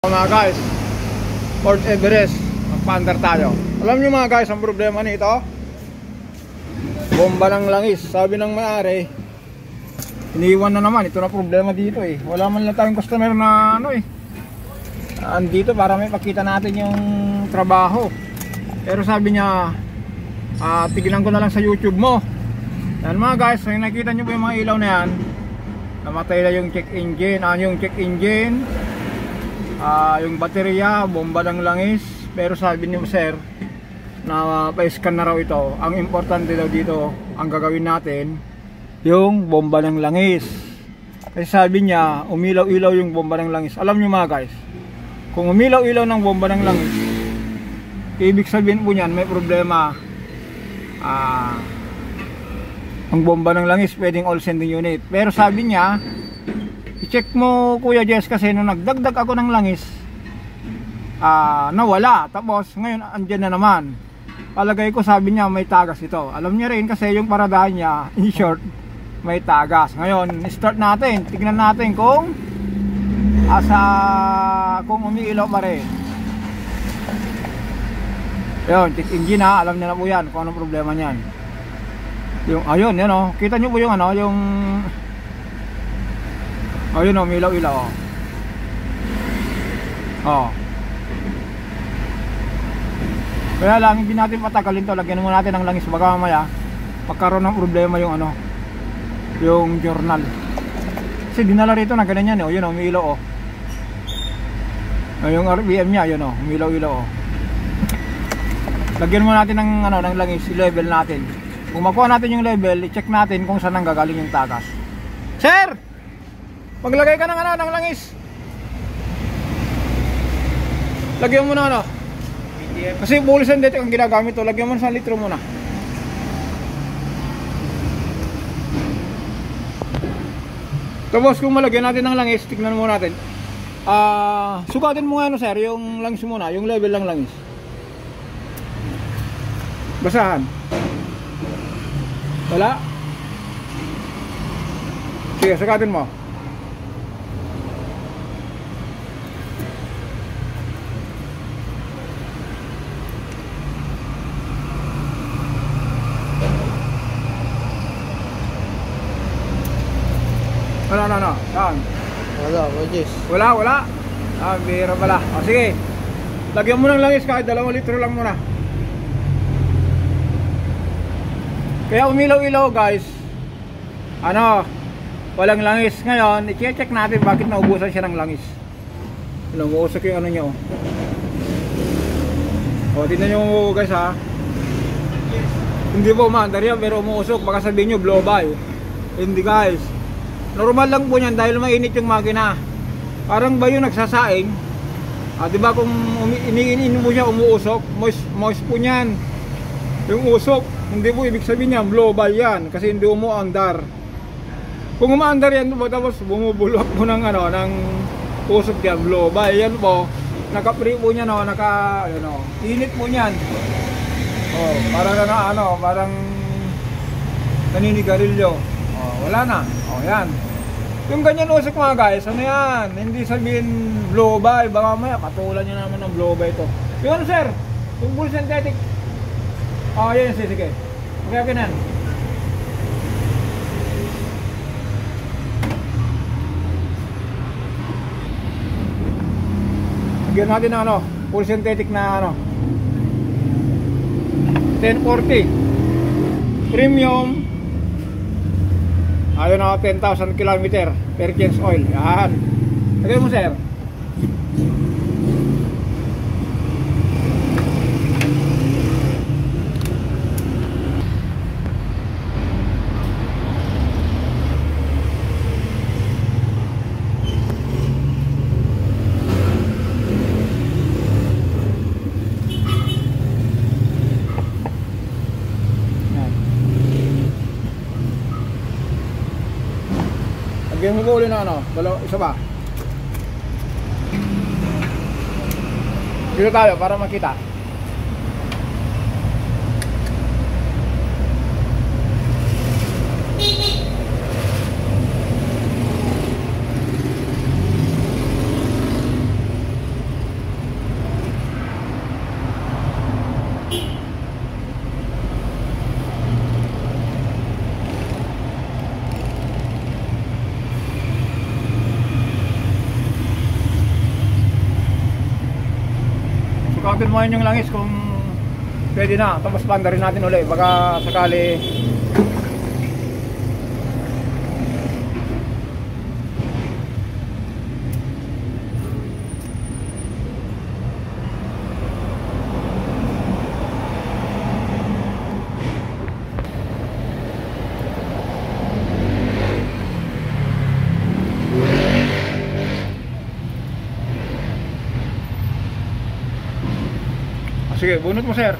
Mga guys, Fort Everest, magpa-under tayo. Alam nyo mga guys, ang problema nito, bomba ng langis. Sabi ng may-ari, iniwan na naman. Ito na problema dito eh. Wala man lang tayong customer na andito para may pakita natin yung trabaho. Pero sabi niya, tignan ko na lang sa YouTube mo. Yan mga guys, yung nakita nyo po yung mga ilaw na yan, namatay na yung check engine. Yung check engine, yung baterya, bomba ng langis. Pero sabi ni sir na pa-scan na raw ito. Ang importante daw dito, ang gagawin natin, yung bomba ng langis. Kasi sabi niya, umilaw-ilaw yung bomba ng langis. Alam niyo mga guys, kung umilaw-ilaw ng bomba ng langis, ibig sabihin po niyan, may problema. Ang bomba ng langis, pwedeng all sending unit. Pero sabi niya, i-check mo Kuya Jess, kasi nung nagdagdag ako ng langis, nawala. Tapos ngayon andyan na naman. Palagay ko, sabi niya may tagas ito. Alam niya rin kasi yung paradahan niya, in short, may tagas. Ngayon start natin, tignan natin kung kung umiilaw pa rin. Yun, check engine ha, alam niya na po yan kung anong problema niyan. Yung ayun, yan o, kita niyo po yung yung ayun o, umilaw-ilaw o. Kaya lang, hindi natin patagalin to. Lagyan mo natin ng langis, baka mamaya pagkaroon ng problema yung yung journal. Kasi dinala rito na ganyan yan o. Yun o, umilaw o. Yung RPM nya, yun o, umilaw-ilaw o. Lagyan mo natin ng ng langis, i-level natin. Kung makuha natin yung level, i-check natin kung saan nanggagaling yung tagas. Sir! Maglagay ka ng ng langis. Lagyan mo na kasi bulisan dito ang ginagamit to. Lagyan mo na 1 litro muna. Tapos kung malagyan natin ng langis, tignan mo natin. Sukatin mo nga sir, yung langis muna, yung level ng langis. Basahan. Wala? Sige, sukatin mo. Wala, saan? Wala, Jess. Wala? Bira pala. Sige, lagyan mo ng langis kahit 2 litro lang muna. Kaya umilaw-ilaw guys, walang langis. Ngayon, i-check natin bakit naubusan siya ng langis. Umuusok yung niya tignan nyo guys ha. Hindi po umaandar yan, pero umuusok. Baka sabihin nyo blow by. Hindi guys, normal lang po yan dahil mainit yung makina. Parang ba yung nagsasaing, diba kung iniinin mo siya, umuusok, moist po yan yung usok. Hindi po ibig sabihin niya blow by yan, kasi hindi umuandar. Kung umaandar yan po, tapos bumubulok po ng ng usok yan, blow by yan po. Naka-free po niya init po niyan. Parang parang naninigarilyo. Wala na. Yan. Yung ganyan usok mga guys, yan? Hindi sabihin blow by, baka maya patulan niya naman ng blow by ito. Yun sir, yung bull synthetic. Yan, sige. Okay na. Lagyan natin ng full synthetic na 1040 premium. Ayun 10,000 km per change oil. Yan. Lagyan mo sir. Lagyan mo ko ulit na isa pa. Dito tayo para makita. sukatin mo yun yung langis kung pwede na. Tapos panda rin natin ulit. Baka sakali sige, bunot mo sir.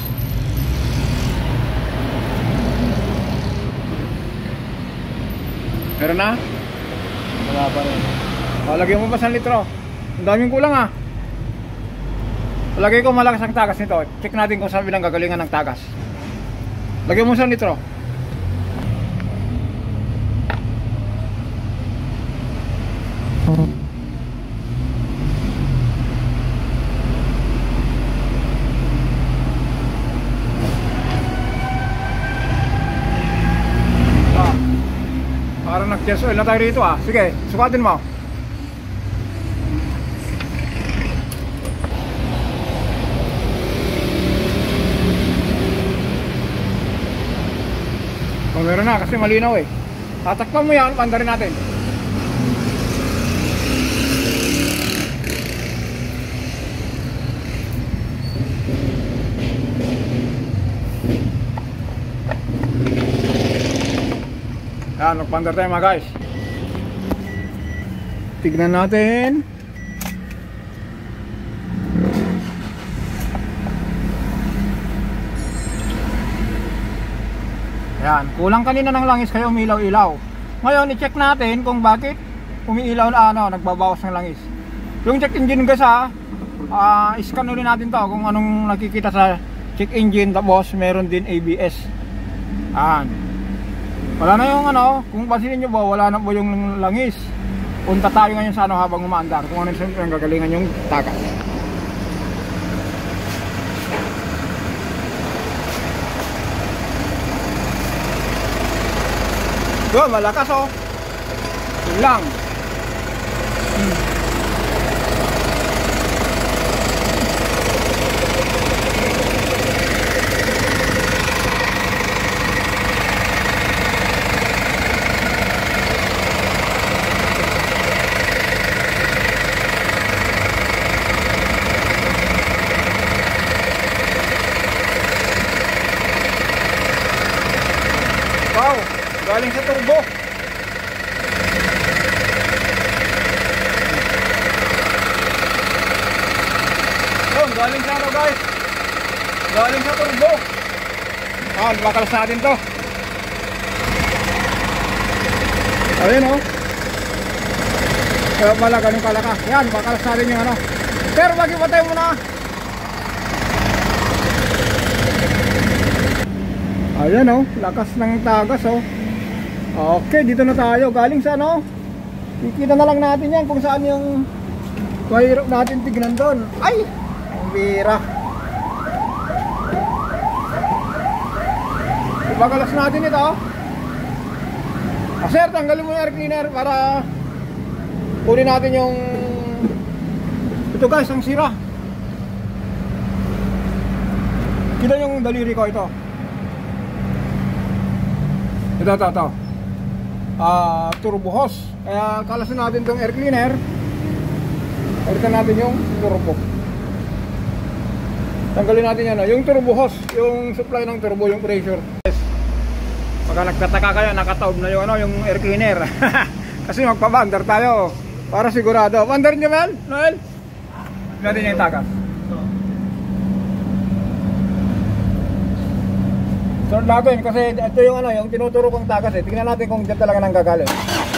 Meron na? Wala pa rin. Lagyan mo pa 1 litro. Ang daming kulang ah. Lagay ko malakas ang tagas nito. Check natin kung saan bilang gagalingan ng tagas. Lagyan mo 1 litro. Parang nag-cheers oil na tayo rito ah. Sige, sukatin mo. Oh, meron na kasi malinaw eh. Tatakpan mo yan, panda rin natin. Yan, magpandar tayo mga guys. Tignan natin. Yan, kulang kanina ng langis kaya umilaw-ilaw. Ngayon, i-check natin kung bakit umiilaw na nagbabawas ng langis. Yung check engine guys ha, scan ulit natin to kung anong nakikita sa check engine. Tapos meron din ABS. Yan. Wala na yung kung pansinin nyo ba, wala na po yung langis. Punta tayo ngayon sa habang umaandar. Kung ano yung gagalingan yung tagas. Yun, malakas oh. Yun lang. Wow, galing sa turbo. Yun, galing sa guys. Galing sa turbo. Bakalas natin to. Ayun oh. Kaya pala ganun kalaka. Yan, bakalas natin yung Pero pag-ipatay mo na. Ayan oh, lakas ng tagas oh. Okay, dito na tayo. Galing sa Kikita na lang natin yan kung saan yung mahirap natin tignan doon. Ay! Ang bira. Ibagalas natin ito. Sir, tanggalin mo yung air cleaner para kunin natin yung ito guys, ang sira. Kita yung daliri ko ito. Ito. Turbo hose. Kaya kalasin natin itong air cleaner. Palitan natin yung turbo. Tanggalin natin yan. Yung turbo hose, yung supply ng turbo, yung pressure. Pagka nagtataka kayo, nakataob na yung air cleaner. Kasi magpabandar tayo. Para sigurado. Bandar nyo, Noel? Natin yung tagas. Sort natin kasi ito yung yung tinuturo kong tagas eh. Tingnan natin kung dyan talaga nang gagaling.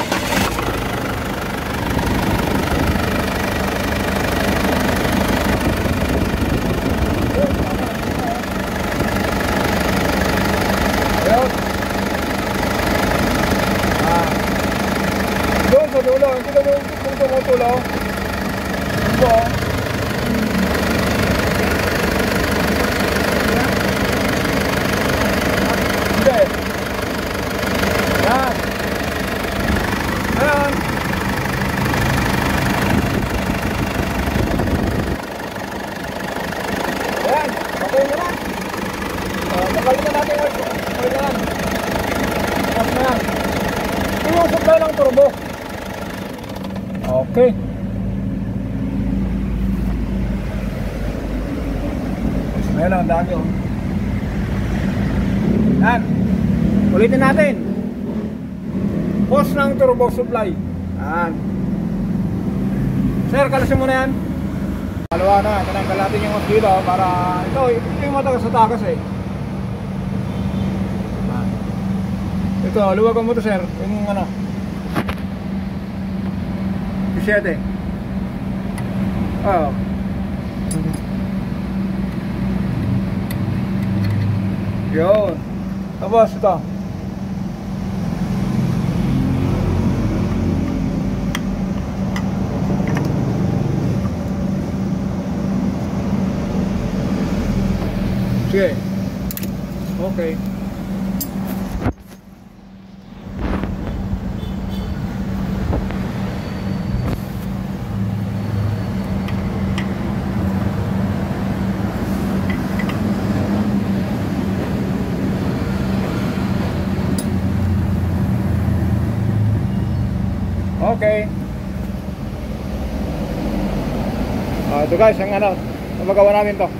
Ayun. Doon sa dulo, hindi ka doon kung tumutulo. Ito. Okay na lang. Napalitan natin yung oil na lang. Tapos na yan. Ito yung supply ng turbo. Okay. Ngayon lang, dami oh. Yan. Ulitin natin. Hose ng turbo supply. Yan. Sir, kalasin mo na yan. Kalawa na, tinanggal natin yung hose dito para ito yung matagas sa tagas eh. Yan. Ito, luwagan mo to sir. Yung ano 17. Oo. Yun. Tapos ito. Sige. Okay. Okay. Ito guys, ang ano, magawa namin to.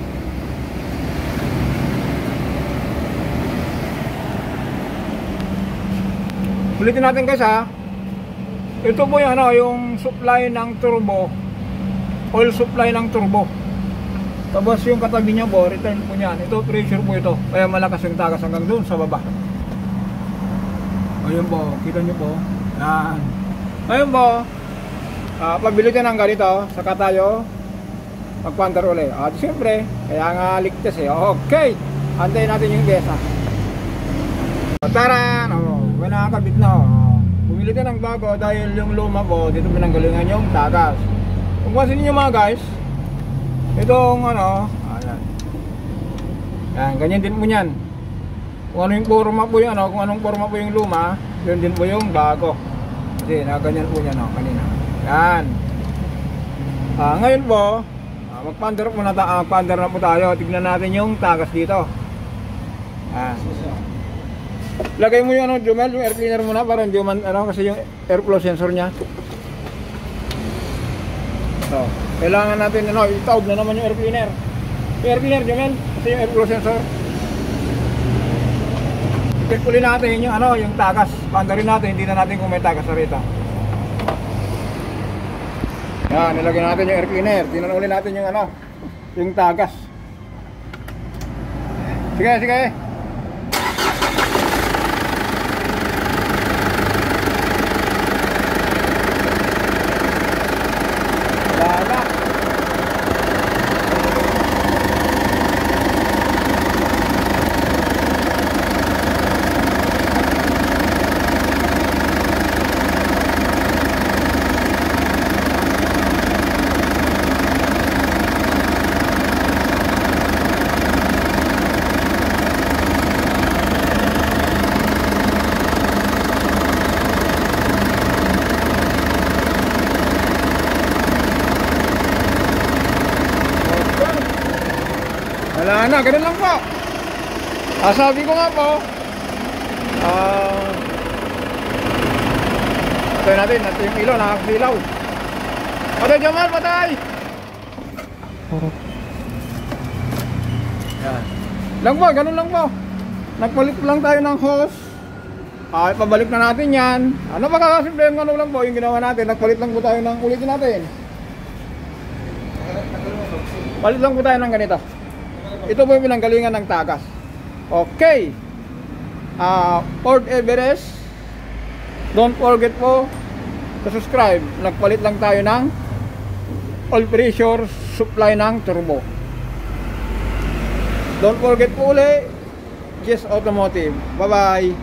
Ulitin natin guys ha. Ito po yung ano, yung supply ng turbo. Oil supply ng turbo. Tapos yung katabi niya po, return po niyan. Ito pressure po ito. Kaya malakas yung tagas hanggang doon sa baba. Ayun po, kita nyo po. Yan. Ayun po. Pabili ka ng ganito, saka tayo magpandar ulit. At siyempre, kaya nga ligtas eh. Okay. Antayin natin yung gesa. Tara! Kaya nakakabit na. Bumili ka ng bago dahil yung luma po, dito pinanggalingan yung tagas. Kung pansin nyo mga guys, itong ano, ayan. Yan, ganyan din po yan. Kung ano yung forma po yung ano, kung anong forma po yung luma, yun din po yung bago. Kasi nakaganyan po yan kanina. Yan. Ngayon po, magpandar na po tayo. Tignan natin yung tagas dito. Lagay mo yung ano, Jumel, yung air cleaner muna para hindi man ano, kasi yung airflow sensor niya. So, kailangan natin ano, itaob na naman yung air cleaner. Yung air cleaner, Jumel, kasi yung airflow sensor. Check ulit natin yung ano, yung tagas. Pandarin natin, hindi na natin kung may tagas na rito. Yan, nilagay natin yung air cleaner. Tingnan ulit natin yung ano, yung tagas. Sige, sige. Wala na, ganun lang po. Sabi ko nga po, patay natin yung ilaw, nakakasilaw. Patay Jamal, patay! Yan. Lang po, ganun lang po. Nagpalit lang tayo ng hose. Pabalik na natin yan. Ano pa kakasimple yung ano lang po, yung ginawa natin. Nagpalit lang po tayo ng ulitin natin. Palit lang po tayo ng ganito. Ito po yung pinanggalingan ng tagas. Okay. Ford Everest. Don't forget po to subscribe. Nagpalit lang tayo ng oil pressure supply ng turbo. Don't forget po ulit, Jess Automotive. Bye bye.